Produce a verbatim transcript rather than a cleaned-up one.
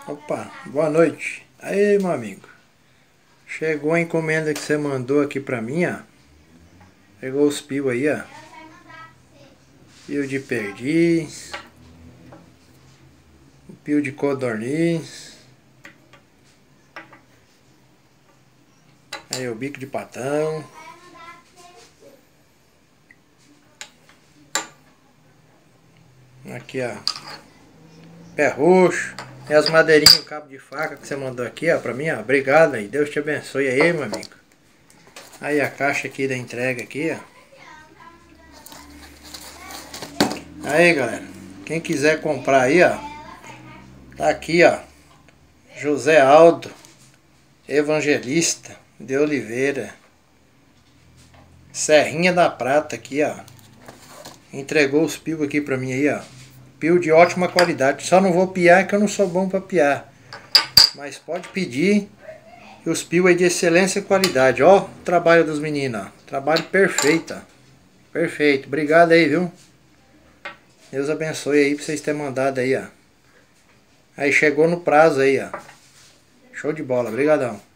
Opa, boa noite. Aí, meu amigo. Chegou a encomenda que você mandou aqui pra mim, ó. Pegou os pios aí, ó. Pio de perdiz. Pio de codorniz. Aí o bico de patão. Aqui, ó. Pé roxo. E as madeirinhas, o cabo de faca que você mandou aqui, ó, pra mim, ó. Obrigado aí. Deus te abençoe aí, meu amigo. Aí a caixa aqui da entrega aqui, ó. Aí, galera. Quem quiser comprar aí, ó. Tá aqui, ó. José Aldo Evangelista de Oliveira. Serrinha da Prata aqui, ó. Entregou os pios aqui pra mim aí, ó. Pio de ótima qualidade. Só não vou piar que eu não sou bom pra piar. Mas pode pedir. E os pios aí de excelência e qualidade. Ó, o trabalho dos meninos, ó. Trabalho perfeito, ó. Perfeito. Obrigado aí, viu? Deus abençoe aí pra vocês terem mandado aí, ó. Aí chegou no prazo aí, ó. Show de bola. Obrigadão.